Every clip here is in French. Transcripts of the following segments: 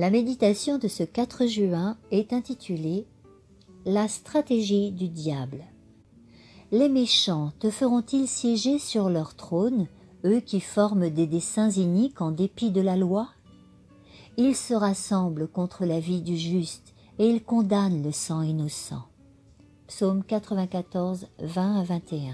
La méditation de ce 4 juin est intitulée « La stratégie du diable ». Les méchants te feront-ils siéger sur leur trône, eux qui forment des desseins iniques en dépit de la loi? Ils se rassemblent contre la vie du juste et ils condamnent le sang innocent. Psaume 94, 20 à 21.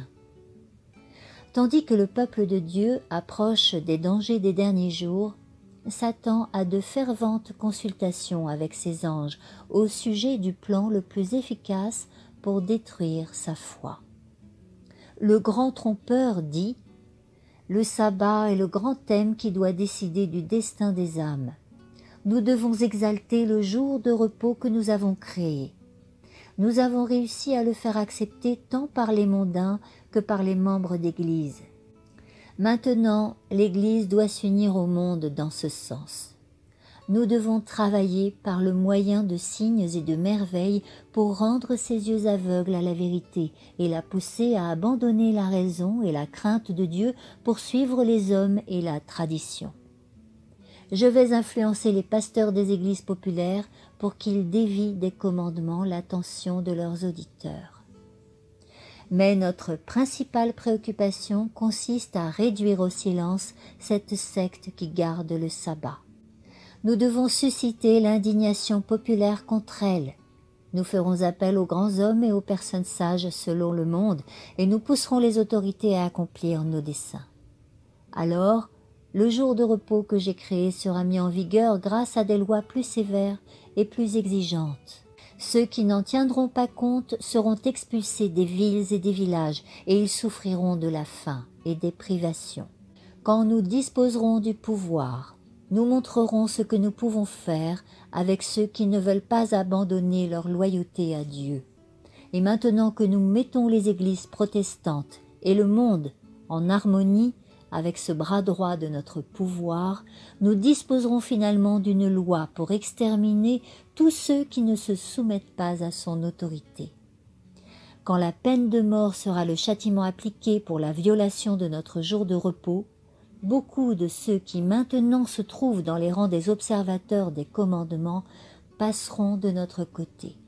Tandis que le peuple de Dieu approche des dangers des derniers jours, Satan a de ferventes consultations avec ses anges au sujet du plan le plus efficace pour détruire sa foi. Le grand trompeur dit « Le sabbat est le grand thème qui doit décider du destin des âmes. Nous devons exalter le jour de repos que nous avons créé. Nous avons réussi à le faire accepter tant par les mondains que par les membres d'Église. Maintenant, l'Église doit s'unir au monde dans ce sens. Nous devons travailler par le moyen de signes et de merveilles pour rendre ses yeux aveugles à la vérité et la pousser à abandonner la raison et la crainte de Dieu pour suivre les hommes et la tradition. Je vais influencer les pasteurs des églises populaires pour qu'ils dévient des commandements l'attention de leurs auditeurs. Mais notre principale préoccupation consiste à réduire au silence cette secte qui garde le sabbat. Nous devons susciter l'indignation populaire contre elle. Nous ferons appel aux grands hommes et aux personnes sages selon le monde et nous pousserons les autorités à accomplir nos desseins. Alors, le jour de repos que j'ai créé sera mis en vigueur grâce à des lois plus sévères et plus exigeantes. Ceux qui n'en tiendront pas compte seront expulsés des villes et des villages et ils souffriront de la faim et des privations. Quand nous disposerons du pouvoir, nous montrerons ce que nous pouvons faire avec ceux qui ne veulent pas abandonner leur loyauté à Dieu. Et maintenant que nous mettons les églises protestantes et le monde en harmonie avec ce bras droit de notre pouvoir, nous disposerons finalement d'une loi pour exterminer tous ceux qui ne se soumettent pas à son autorité. Quand la peine de mort sera le châtiment appliqué pour la violation de notre jour de repos, beaucoup de ceux qui maintenant se trouvent dans les rangs des observateurs des commandements passeront de notre côté.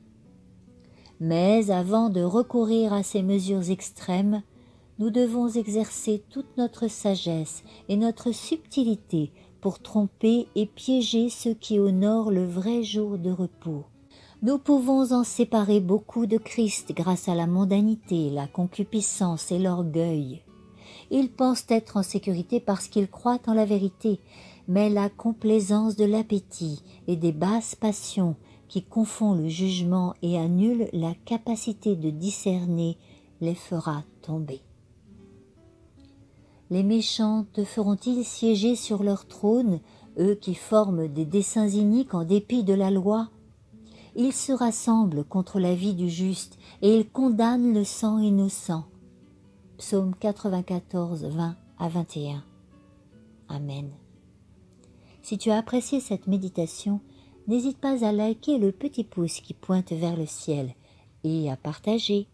Mais avant de recourir à ces mesures extrêmes, nous devons exercer toute notre sagesse et notre subtilité pour tromper et piéger ceux qui honorent le vrai jour de repos. Nous pouvons en séparer beaucoup de Christ grâce à la mondanité, la concupiscence et l'orgueil. Ils pensent être en sécurité parce qu'ils croient en la vérité, mais la complaisance de l'appétit et des basses passions qui confond le jugement et annule la capacité de discerner les fera tomber. Les méchants te feront-ils siéger sur leur trône, eux qui forment des desseins iniques en dépit de la loi? Ils se rassemblent contre la vie du juste et ils condamnent le sang innocent. Psaume 94, 20 à 21. Amen. Si tu as apprécié cette méditation, n'hésite pas à liker le petit pouce qui pointe vers le ciel et à partager.